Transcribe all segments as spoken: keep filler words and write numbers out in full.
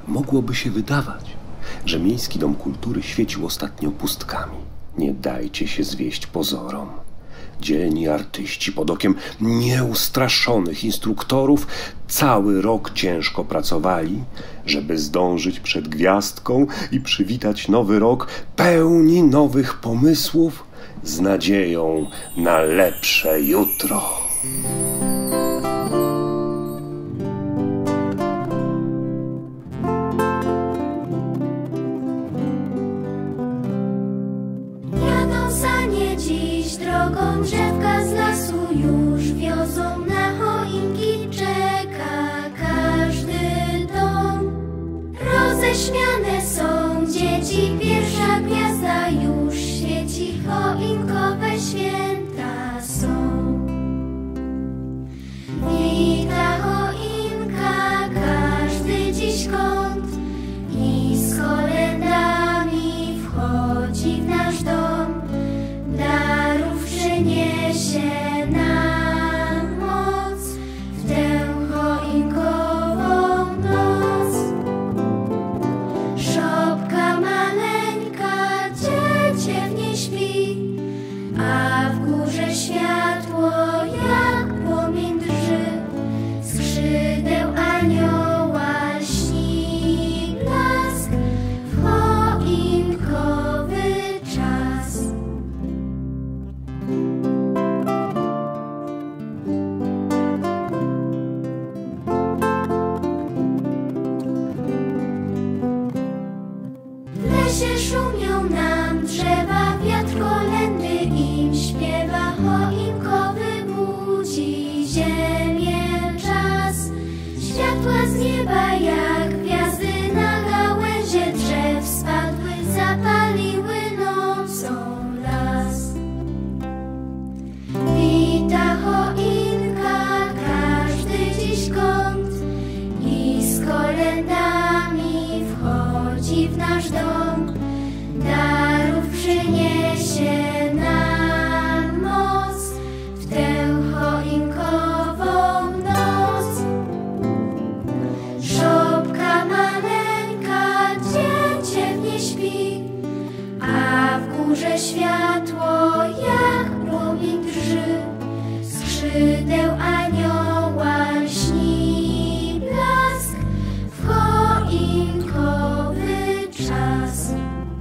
Mogłoby się wydawać, że Miejski Dom Kultury świecił ostatnio pustkami. Nie dajcie się zwieść pozorom. Dzielni artyści pod okiem nieustraszonych instruktorów cały rok ciężko pracowali, żeby zdążyć przed gwiazdką i przywitać nowy rok pełni nowych pomysłów z nadzieją na lepsze jutro. Drogą drzewka z lasu już wiozą, na choinki czeka każdy dom. Roześmiane są dzieci, pierwsza gwiazda już świeci, choinkowe święta są. Wita choinka każdy dziś kąt i z kolendami wchodzi w nasz dom. Darów przyniesie nam moc w tę choinkową noc. Szopka maleńka, dziecię w niej śpi, a w górze światło jak płomień drży. Skrzydeł anioła lśni blask w choinkowy czas. W lesie szumią nam drzewa, wiatr kolędy im śpiewa, choinkowy budzi ziemię czas. Światła z nieba jak gwiazdy na gałęzie drzew spadły, zapaliły nocą las. Wita choinka każdy dziś kąt i z kolendami wchodzi w nasz dom. Darów przyniesie nam moc w tę choinkową noc. Szopka maleńka, dziecię w niej śpi, a w górze światło jak płomień drży. Skrzydeł anioła lśni blask w choinkowy czas.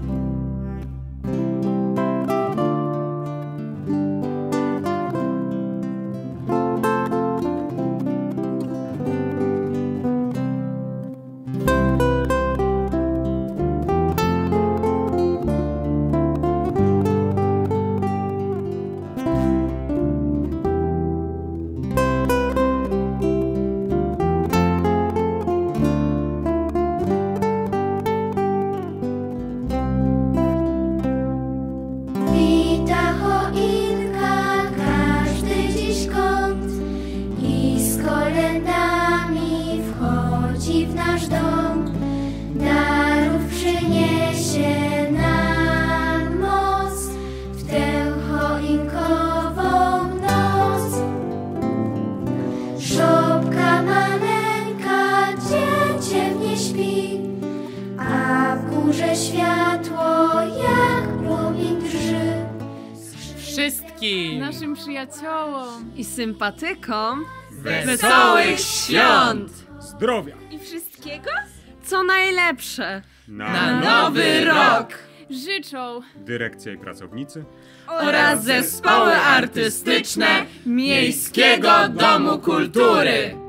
Wita choinka każdy dziś kąt i z kolendami wchodzi w nasz dom. Darów przyniesie nam moc w tę choinkową noc. Szopka maleńka, dziecię w niej śpi, a w górze światło jak płomień drży. Wszystkim Naszym przyjaciołom i sympatykom wesołych świąt! Zdrowia! i wszystkiego co najlepsze Na nowy rok! życzą Dyrekcja i pracownicy Oraz zespoły artystyczne Miejskiego Domu Kultury!